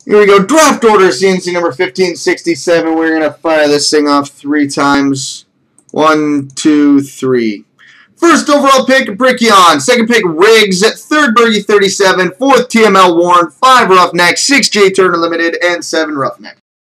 Here we go. Draft order, CNC number 1567. We're going to fire this thing off 3 times. 1, 2, 3. First overall pick, Brickion. Second pick, Riggs. Third, Bergie 37. Fourth, TML Warren. 5, Roughneck. 6, J Turner Limited. And 7, Roughneck.